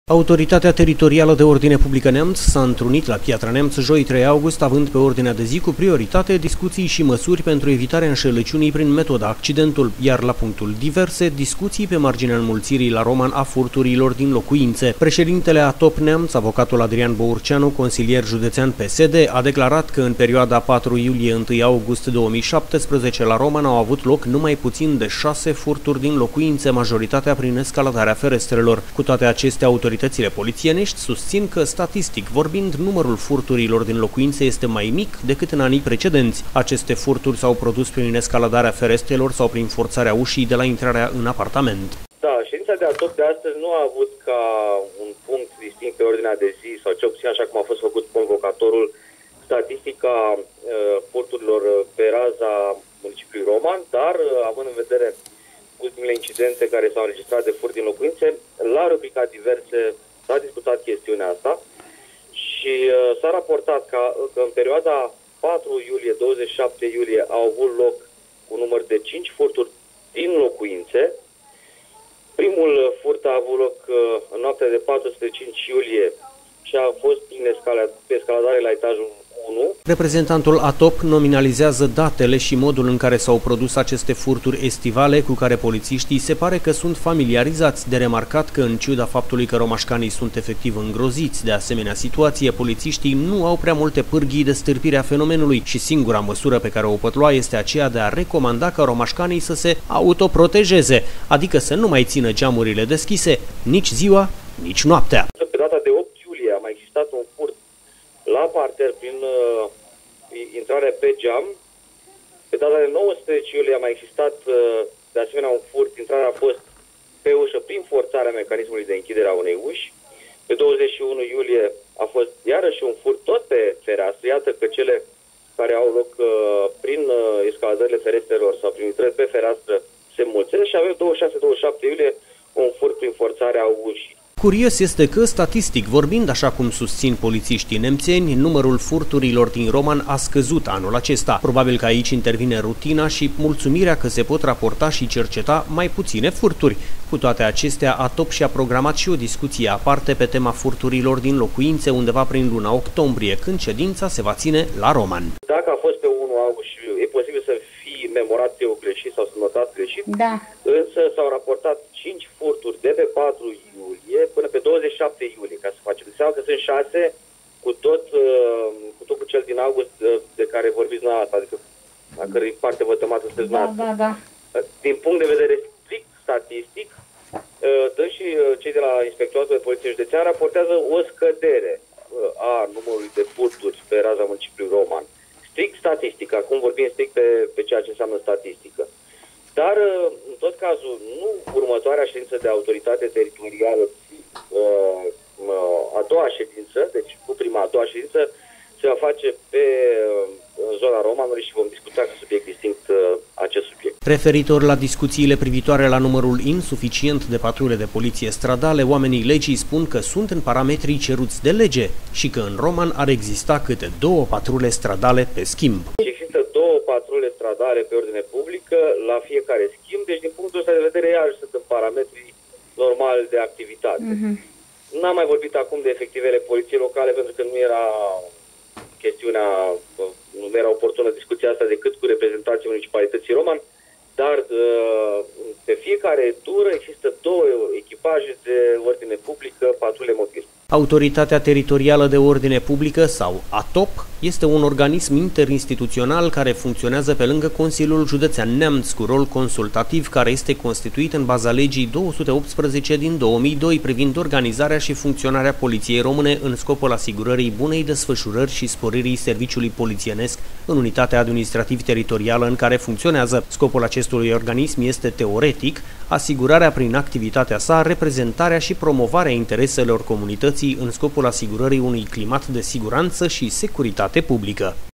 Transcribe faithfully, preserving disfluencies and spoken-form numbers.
Autoritatea Teritorială de Ordine Publică Neamț s-a întrunit la Piatra Neamț joi trei august, având pe ordinea de zi cu prioritate discuții și măsuri pentru evitarea înșelăciunii prin metoda accidentul, iar la punctul diverse, discuții pe marginea înmulțirii la Roman a furturilor din locuințe. Președintele A T O P Neamț, avocatul Adrian Bourceanu, consilier județean P S D, a declarat că în perioada patru iulie - unu august două mii șaptesprezece la Roman au avut loc numai puțin de șase furturi din locuințe, majoritatea prin escaladarea ferestrelor. Cu toate acestea, autoritățile polițienești susțin că, statistic vorbind, numărul furturilor din locuințe este mai mic decât în anii precedenți. Aceste furturi s-au produs prin escaladarea ferestrelor sau prin forțarea ușii de la intrarea în apartament. Da, ședința de A T O P de astăzi nu a avut ca un punct distinct pe ordinea de zi, sau cel puțin așa cum a fost făcut convocatorul, statistica uh, furturilor pe raza municipiului Roman, dar uh, având în vedere ultimele incidente care s-au înregistrat de furt din locuințe, la rubrica diverse s-a discutat chestiunea asta și uh, s-a raportat că, că în perioada patru iulie - douăzeci și șapte iulie au avut loc un număr de cinci furturi din locuințe. Primul furt a avut loc uh, în noaptea de patru spre cinci iulie și a fost prin escaladare la etajul unu. Reprezentantul A T O P nominalizează datele și modul în care s-au produs aceste furturi estivale, cu care polițiștii se pare că sunt familiarizați. De remarcat că, în ciuda faptului că romașcanii sunt efectiv îngroziți de asemenea situație, polițiștii nu au prea multe pârghii de stârpire a fenomenului și singura măsură pe care o pot lua este aceea de a recomanda ca romașcanii să se autoprotejeze, adică să nu mai țină geamurile deschise nici ziua, nici noaptea. Pe data de opt iulie a mai existat un furt la parter prin uh, intrarea pe geam. Pe data de nouăsprezece iulie a mai existat uh, de asemenea un furt. Intrarea a fost pe ușă prin forțarea mecanismului de închidere a unei uși. Pe douăzeci și unu iulie a fost iarăși un furt tot pe fereastră. Iată că cele care au loc uh, prin uh, escaladările ferestrelor sau prin intrări pe fereastră se înmulțesc și avem douăzeci și șase - douăzeci și șapte iulie un furt prin forțarea ușii. Curios este că, statistic vorbind, așa cum susțin polițiștii nemțeni, numărul furturilor din Roman a scăzut anul acesta. Probabil că aici intervine rutina și mulțumirea că se pot raporta și cerceta mai puține furturi. Cu toate acestea, A T O P și-a programat și o discuție aparte pe tema furturilor din locuințe undeva prin luna octombrie, când ședința se va ține la Roman. Dacă a fost pe unu august, e posibil să fie memorat eu greșit sau să notat greșit, da. Însă s-au raportat cinci furturi de pe patru iulie până pe douăzeci și șapte iulie, ca să facem seama că sunt șase cu tot, cu tot cu cel din august de care vorbiți dumneavoastră, adică la cărei parte vă tămați să sunteți da, da, da. Din punct de vedere strict statistic, dâns și cei de la Inspectoratul de Poliție Județean raportează o scădere a numărului de furturi pe raza municipiului Roman. Strict statistic, acum vorbim strict pe, pe ceea ce înseamnă statistică. Dar, în tot cazul, nu următoarea ședință de autoritate teritorială, a doua ședință, deci cu prima, a doua ședință, se va face pe zona Romanului și vom discuta cu subiect distinct acest subiect. Referitor la discuțiile privitoare la numărul insuficient de patrule de poliție stradale, oamenii legii spun că sunt în parametrii ceruți de lege și că în Roman ar exista câte două patrule stradale pe schimb. Există două patrule stradale pe ordine publică la fiecare schimb, deci din punctul ăsta de vedere iarăși sunt în parametrii normali de activitate. Uh-huh. N-am mai vorbit acum de efectivele poliției locale pentru că nu era chestiunea, nu era oportună discuția asta decât cu reprezentanții municipalității Roman, dar pe fiecare tură există două echipaje de ordine publică, patrule mobile. Autoritatea Teritorială de Ordine Publică, sau A T O P, este un organism interinstituțional care funcționează pe lângă Consiliul Județean Neamț, cu rol consultativ, care este constituit în baza legii două sute optsprezece din două mii doi privind organizarea și funcționarea Poliției Române în scopul asigurării bunei desfășurări și sporirii serviciului polițienesc în unitatea administrativ-teritorială în care funcționează. Scopul acestui organism este teoretic asigurarea prin activitatea sa, reprezentarea și promovarea intereselor comunității în scopul asigurării unui climat de siguranță și securitate publică.